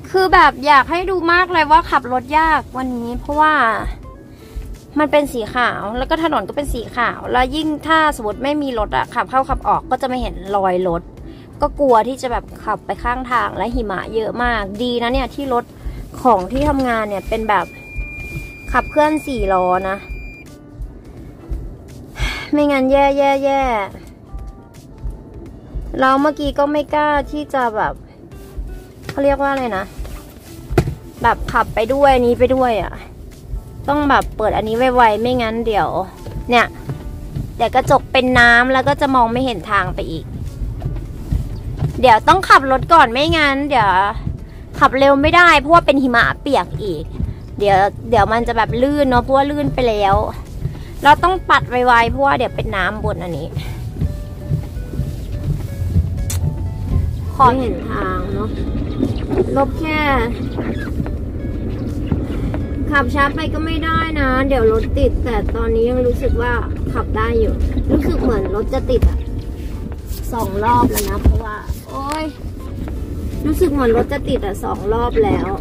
คือแบบอยากให้ดูมากเลยว่าขับรถยากวันนี้เพราะว่ามันเป็นสีขาวแล้วก็ถนนก็เป็นสีขาวแล้วยิ่งถ้าสมมติไม่มีรถอะขับเข้าขับออกก็จะไม่เห็นรอยรถก็กลัวที่จะแบบขับไปข้างทางและหิมะเยอะมากดีนะเนี่ยที่รถของที่ทำงานเนี่ยเป็นแบบขับเคลื่อน4 ล้อนะไม่งั้นแย่เราเมื่อกี้ก็ไม่กล้าที่จะแบบเขาเรียกว่าอะไรนะแบบขับไปด้วยนี้ไปด้วยอ่ะต้องแบบเปิดอันนี้ไวๆไม่งั้นเดี๋ยวเนี่ยเดี๋ยวกระจกเป็นน้ำแล้วก็จะมองไม่เห็นทางไปอีกเดี๋ยวต้องขับรถก่อนไม่งั้นเดี๋ยวขับเร็วไม่ได้เพราะว่าเป็นหิมะเปียกอีกเดี๋ยวมันจะแบบลื่นเนาะเพราะว่าลื่นไปแล้วเราต้องปัดไวๆเพราะว่าเดี๋ยวเป็นน้ำบนอันนี้ขอเห็นทางเนาะลบแค่ขับช้าไปก็ไม่ได้นะเดี๋ยวรถติดแต่ตอนนี้ยังรู้สึกว่าขับได้อยู่รู้สึกเหมือนรถจะติดอ่ะ2 รอบแล้วนะเพราะว่าโอ๊ยรู้สึกเหมือนรถจะติดอ่ะ2 รอบแล้ว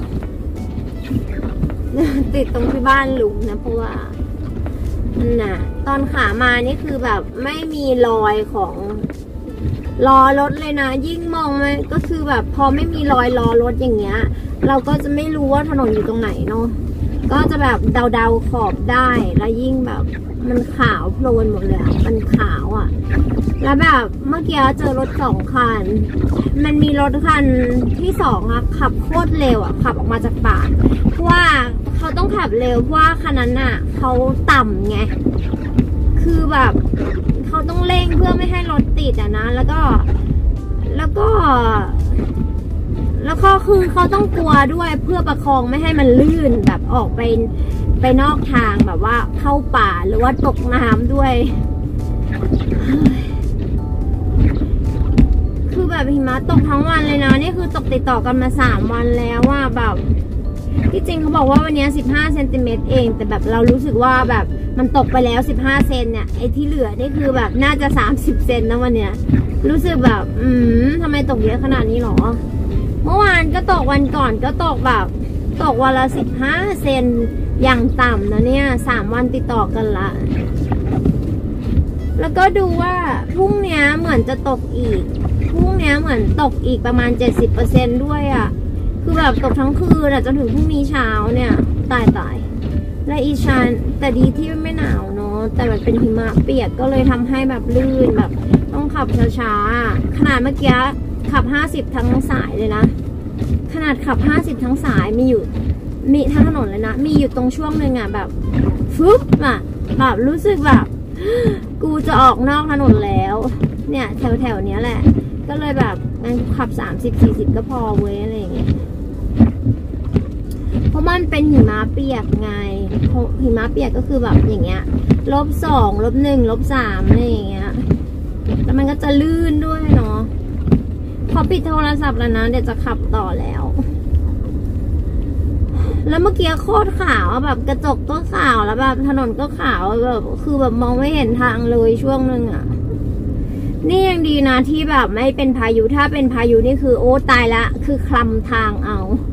ติดตรงที่บ้านลุงนะเพราะว่าน่ะตอนขามานี่คือแบบไม่มีรอยของล้อรถเลยนะยิ่งมองมันก็คือแบบพอไม่มีรอยล้อรถอย่างเงี้ยเราก็จะไม่รู้ว่าถนนอยู่ตรงไหนเนาะก็จะแบบเดาขอบได้แล้วยิ่งแบบมันขาวโพลนหมดเลยมันขาวอ่ะแล้วแบบเมื่อกี้เจอรถ2 คันมันมีรถคันที่2อ่ะขับโคตรเร็วอ่ะขับออกมาจากป่าเพราะว่าเขาต้องขับเร็วเพราะว่าคันนั้นอ่ะเขาต่ำไงคือแบบเขาต้องเร่งเพื่อไม่ให้รถติดอ่ะนะแล้วก็คือเขาต้องกลัวด้วยเพื่อประคองไม่ให้มันลื่นแบบออกไปนอกทางแบบว่าเข้าป่าหรือว่าตกน้ำด้วยคือแบบหิมะตกทั้งวันเลยนะนี่คือตกติดต่อกันมา3 วันแล้วว่าแบบที่จริงเขาบอกว่าวันนี้15 เซนติเมตรเองแต่แบบเรารู้สึกว่าแบบมันตกไปแล้ว15 เซนเนี่ยไอ้ที่เหลือนี่คือแบบน่าจะ30 เซนนะวันเนี้ยรู้สึกแบบทำไมตกเยอะขนาดนี้หรอเมื่อวานก็ตกวันก่อนก็ตกแบบตกวันละ15 เซนอย่างต่ำนะเนี่ย3 วันติดต่อกันละแล้วก็ดูว่าพรุ่งนี้เหมือนจะตกอีกพรุ่งนี้เหมือนตกอีกประมาณ 70% ด้วยอ่ะคือแบบตกทั้งคืนจนถึงพรุ่งนี้เช้าเนี่ยตายและอีชันแต่ดีที่ไม่หนาวเนาะแต่มันเป็นหิมะเปียกก็เลยทำให้แบบลื่นแบบต้องขับช้าๆขนาดเมื่อกี้ขับ50ทั้งสายเลยนะขนาดขับ50ทั้งสายมีทั้งถนนเลยนะมีอยู่ตรงช่วงหนึ่งอ่ะแบบฟึบอ่ะแบบรู้สึกแบบกูจะออกนอกถนนแล้วเนี่ยแถวเนี้ยแหละก็เลยแบบงั้นขับ30-40ก็พอเว้ยอะไรอย่างเงี้ยเพราะมันเป็นหิมะเปียกไงหิมะเปียกก็คือแบบอย่างเงี้ย-2 -1 -3อะไรอย่างเงี้ยแล้วมันก็จะลื่นด้วยเนาะพอปิดโทรศัพท์แล้วนะเดี๋ยวจะขับต่อแล้วเมื่อกี้โคตรขาวแบบกระจกก็ขาวแล้วแบบถนนก็ขาวแบบคือแบบมองไม่เห็นทางเลยช่วงนึงอ่ะนี่ยังดีนะที่แบบไม่เป็นพายุถ้าเป็นพายุนี่คือโอ้ตายละคือคลำทางเอา